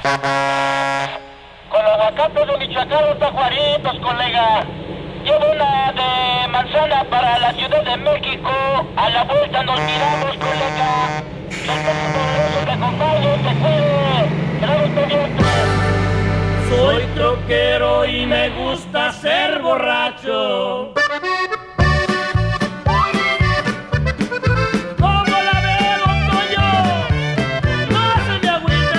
Con los aguacates de Michoacán, los tajuaritos, colega. Llevo una de manzana para la Ciudad de México. A la vuelta nos miramos, colega. Los de acompañen, te cuide. Quedamos pendientes. Soy troquero y me gusta ser borracho. ¿Cómo la ve, don Toño? No se me agüite,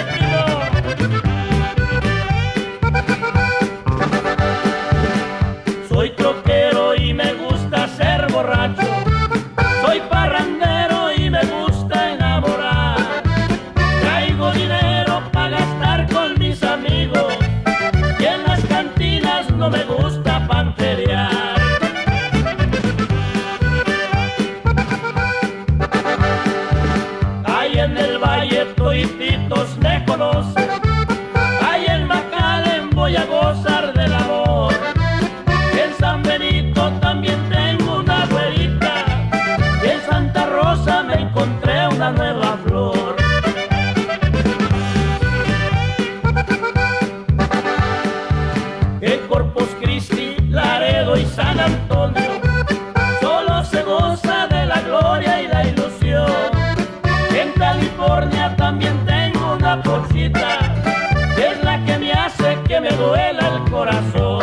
primo. Soy troquero y me gusta ser borracho. Soy parrandero y me gusta enamorar. Traigo dinero para gastar con mis amigos. Y en las cantinas no me gusta panterear. Ahí en el valle toititos me conocen. Ahí en McAllen voy a gozar del amor. En San Benito también tengo una güerita. Y en Santa Rosa me encontré una nueva flor. En Corpus Christi, Laredo y San Antonio solo se goza de la gloria y la ilusión. En California también tengo una pochita, que es la que me hace que me duela el corazón.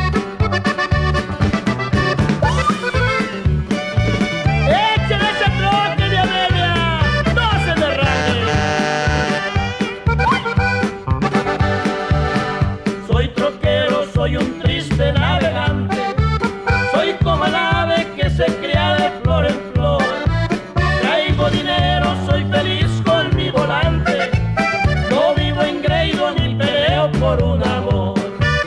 ¡Échale ese troque de Amelia! ¡No se me raje! Soy troquero, soy un triste navegante. Soy como el ave que se cría de flor en flor. Traigo dinero, soy feliz con mi volante. No vivo engreído ni peleo por un amor.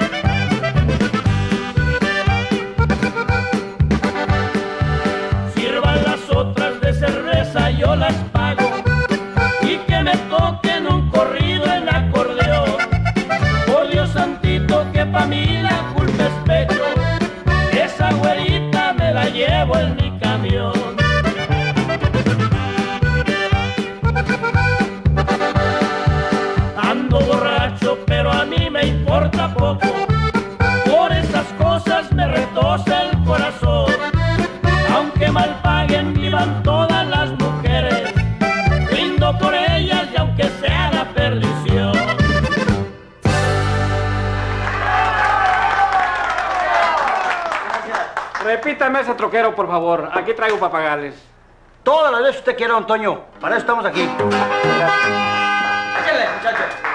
Sirvan las otras de cerveza, yo las pago. Y que me toquen un corrido en acordeón. Por Dios santito que pa' mí la culpa es pecho. Esa güerita me la llevo en mi camión. Ando borracho, pero a mí me importa poco. Por esas cosas me retosa el corazón. Aunque mal paguen, vivan todas las mujeres. Brindo por ellas y aunque sea la perdición. Repítame ese troquero, por favor. Aquí traigo para pagarles. Todas las veces usted quiera, don Toño. Para eso estamos aquí. Échale, muchachos.